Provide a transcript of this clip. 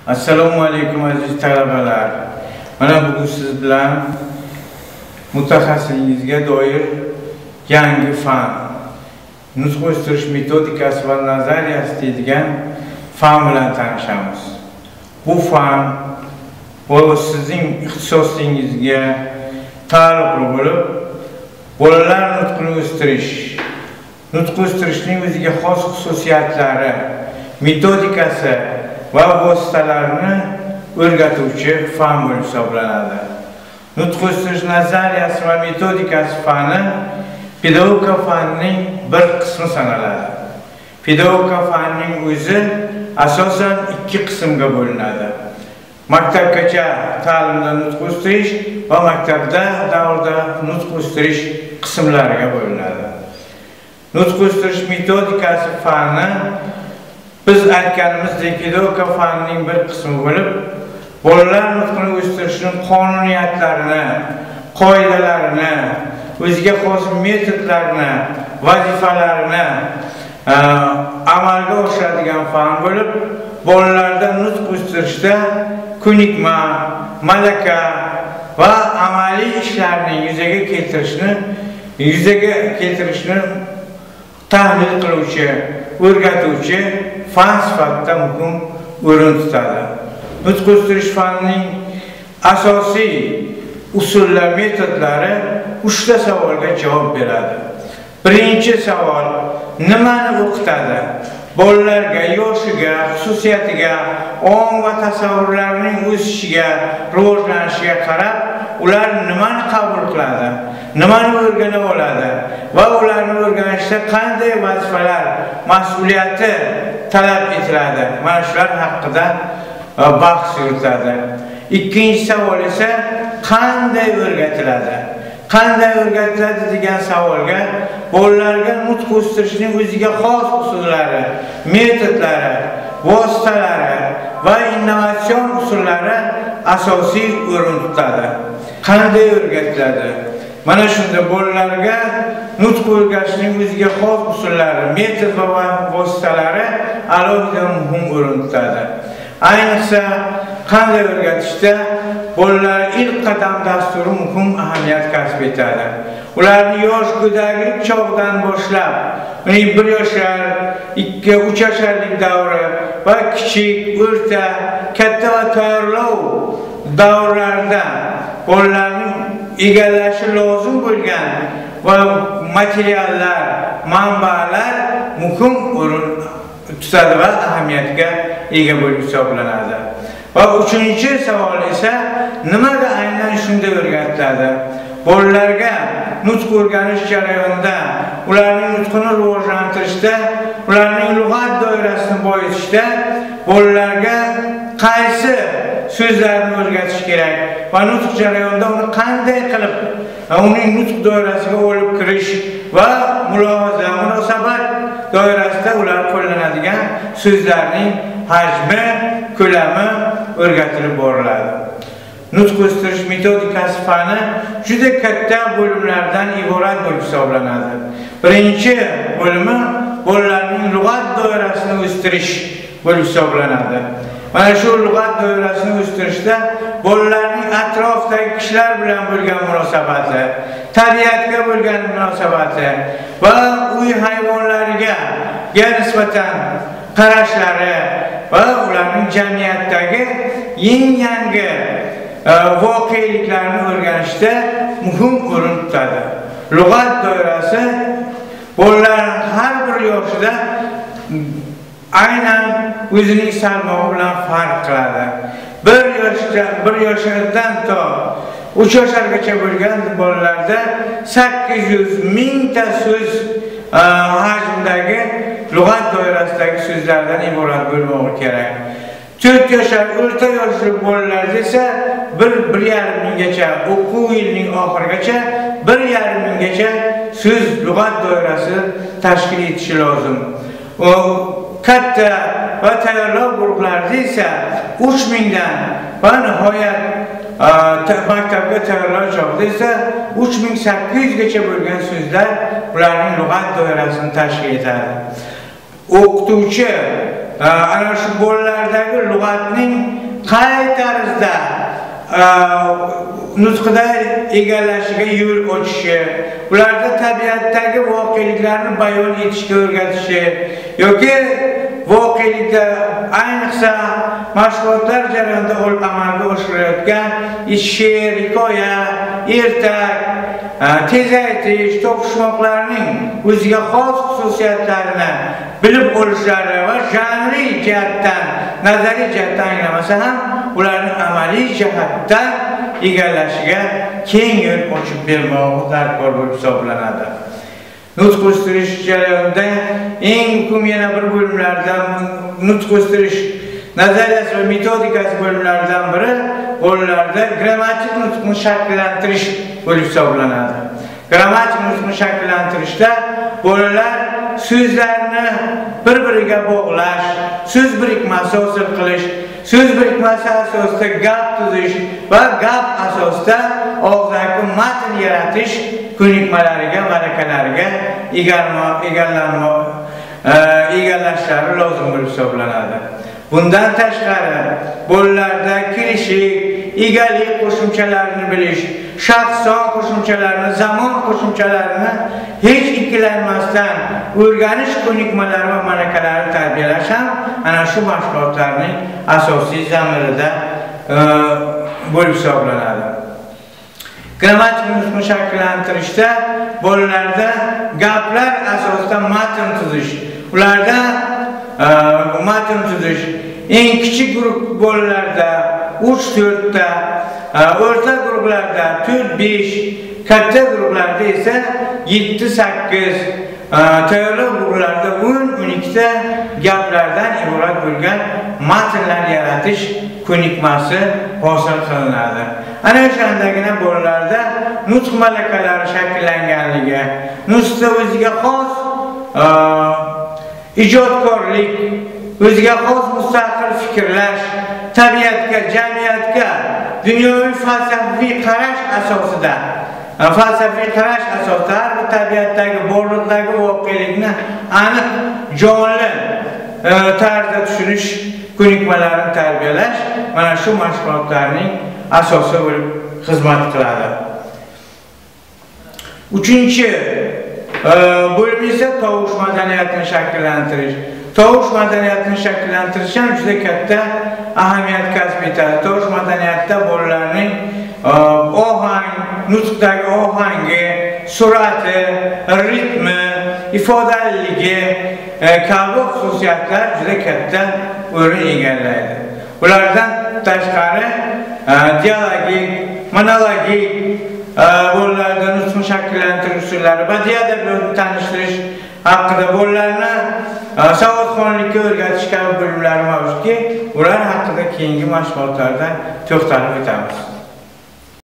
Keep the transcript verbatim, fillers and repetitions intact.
Assalomu alaykum aziz talabalar. Mana bugun siz bilan mutaxassisligingizga doir yangi fan, nutq o'stirish metodikasi va nazariyasi deydigan fan bilan tanishamiz. Bu fan bu sizning ixtisoslingizga taalluqli bo'lib, bolalar nutqini o'stirish, nutq o'stirishning o'ziga xos xususiyatlari, metodikasi va vositalarini o'rgatuvchi fan bo'lib hisoblanadi. Nutq o'stirish nazariyasi va metodikasi fani pedagogika fanining bir qismi sanaladi. Pedagogika fanining o'zi asosan ikki qismga bo'linadi. Maktabgacha ta'limda nutq o'stirish va maktabda davrda nutq o'stirish qismlariga bo'linadi. Nutq o'stirish metodikasi fani biz aytganimizdek pedagogika fanining bir qismi bo'lib, bolalar nutqini o'stirishning qonuniyatlarini, qoidalarini, o'ziga xos metodlarini, vazifalarini amalga oshiradigan fan bo'lib, bolalarda nutq o'stirishda ko'nikma, malaka va amaliy ishlarni yuzaga keltirishni, yuzaga keltirishni tahlil qiluvchi, o'rgatuvchi fan sifatida muhim o'rin tutadi. Nutq o'stirish fanining asosiy usullar, metodlari uchta savolga javob beradi. Birinchi savol: nimani o'qitadi? Bolalarga, yoshiga, xususiyatiga, ong va tasavvurlarining o'sishiga, rivojlanishiga qarab, ular nimani qabul qiladi, nimani o'rganib oladi va ularni o'rganishda qanday vazifalar, mas'uliyati talab etiladi. Mana shular haqida bahs yuritadi. Ikkinchi savol esa qanday o'rgatiladi? Qanday o'rgatiladi degan savolga bolalarga nutq o'stirishning o'ziga xos usullari, metodlari, vositalari va innovatsion usullari asosiy o'rin tutadi. Qanday o'rgatiladi? Mana shunda bolalarga nutq o'rgatishning o'ziga xos usullari, metod va vositalari alohida muhim o'rin tutadi. Ayniqsa qanday o'rgatishda bolalar ilk qadam dasturi muhim ahamiyat kasb etadi. Ularni yosh go'daklik chog'idan boshlab, uning bir yoshlar, ikki uch yoshlik davri va kichik, o'rta, katta va tayyorlov davrlarida bolalarning egallashi lozim bo'lgan va materiallar, manbalar muhim o'rin tutadi va ahamiyatga ega bo'lib hisoblanadi. Va uchinchi savol esa nimaga aynan shunday o'rgatiladi? Bolalarga nutq o'rganish jarayonida, ularning nutqini rivojlantirishda, ularning lug'at doirasini boyitishda bolalarga qaysi so'zlarni o'rgatish kerak va nutq jarayonida uni qanday qilib uning nutq doirasiga olib kirish va mulohaza, munosabat doirasida ular qo'llanadigan so'zlarning hajmi, ko'lami o'rgatilib boriladi. Nutq o'stirish metodikasi fani juda katta bo'limlardan iborat bo'lib hisoblanadi. Birinchi bo'limi bolalarning lug'at doirasini o'stirish bo'lib hisoblanadi. Mana shu lug'at doirasini o'stirishda bolalarning atrofdagi kishilar bilan bo'lgan munosabati, tabiatga bo'lgan munosabati va uy hayvonlariga nisbatan qarashlari va ularning jamiyatdagi eng yangi voqeliklarni o'rganishda muhim o'rin tutadi. Lug'at doirasi bolalarning har bir yoshida aynan o'zining salmog'i bilan farq qiladi. bir yoshdan bir yoshdan to uch yoshlargacha bo'lgan bolalarda sakkiz yuz mingta so'z hajmidagi lug'at doirasidagi so'zlardan iborat bo'lmoqi kerak. to'rt yoshlar, o'rta yoshli bolalarda esa bir bir yarim minggacha, o'quv yilining oxirigacha bir yarim minggacha so'z lug'at doirasi tashkil etishi lozim. Katta va tayyorlov guruhlarida esa uch mingdan va nihoyat maktabga tayyorlov chog'ida esa uch ming sakkiz yuz gacha bo'lgan so'zlar ularning lug'at doirasini tashkil etadi. O'qituvchi ana shu bolalardagi lug'atning qay tarzda nutqida egallashiga yo'l ochishi, ularda tabiatdagi voqeliklarni bayon etishga o'rgatishi yoki voqelikda ayniqsa mashg'ulotlar jarayonida olib amalga oshirilayotgan she'r, hikoya, ertak, tezaytish, to'qishmoqlarning o'ziga xos xususiyatlarini bilib olishlari va janriy jihatdan, nazariy jihatdan anglamasa ham ularni amaliy jihatdan egallashiga keng yo'l ochib bermoq darkor bo'lib hisoblanadi. Nutq o'stirish jarayonida eng muhim yana bir bo'limlardan nutq o'stirish nazariyasi va metodikasi bo'limlaridan biri bolalarda grammatik nutqni shakllantirish bo'lib hisoblanadi. Grammatik nutqni shakllantirishda bolalar so'zlarni bir-biriga bog'lash, so'z birikmasi hosil qilish, so'z birikmasi asosida gap tuzish va gap asosida og'zaki matn yaratish ko'nikmalariga, malakalariga egallashlari lozim bo'lib hisoblanadi. Bundan tashqari bolalarda kirishik, egalik qo'shimchalarini bilish, shaxson qo'shimchalarini, zamon qo'shimchalarini hech ikkilanmasdan o'rganish ko'nikmalari va malakalari tarbiyalash ham ana shu mashg'ulotlarning asosiy zamirida bo'lib hisoblanadi. Grammatik nutqni shakllantirishda bolalarda gaplar asosida matn tuzish, ularda matn tuzish eng kichik guruh bolalarda uch to'rt ta, o'rta guruhlarda to'rt besh, katta guruhlarda esa yetti sakkiz, tayyorlov guruhlarda o'n o'n ikki ta gaplardan iborat bo'lgan matnlar yaratish ko'nikmasi hosil qilinadi. Ana o'shandagina bolalarda nutq malakalari shakllanganligi, nutqda o'ziga xos ijodkorlik, o'ziga xos mustaqil fikrlash, tabiatga, jamiyatga, dunyoviy falsafiy qarash asosida, falsafiy qarash asosida har bir tabiatdagi, borliqdagi voqelikni aniq, jonli tarzda tushunish ko'nikmalarini tarbiyalash mana shu mashg'ulotlarning asosi bo'lib xizmat qiladi. Uchinchi bo'lim esa tovush madaniyatini shakllantirish. Tovush madaniyatini shakllantirish ham juda katta ahamiyat kasb etadi. Tovush madaniyatida bolalarning ohang, nutqdagi ohangi, sur'ati, ritmi, ifodaliligi kabi xususiyatlar juda katta o'rin egallaydi. Ulardan tashqari dialogik, monologik bolalarda nutqni shakllantirish usullari, badiiy adabiyotni tanishtirish haqida bolalarni savodxonlikka o'rgatish kabi bo'limlar mavjudki, ular haqida keyingi mashg'ulotlarda to'xtalib o'tamiz.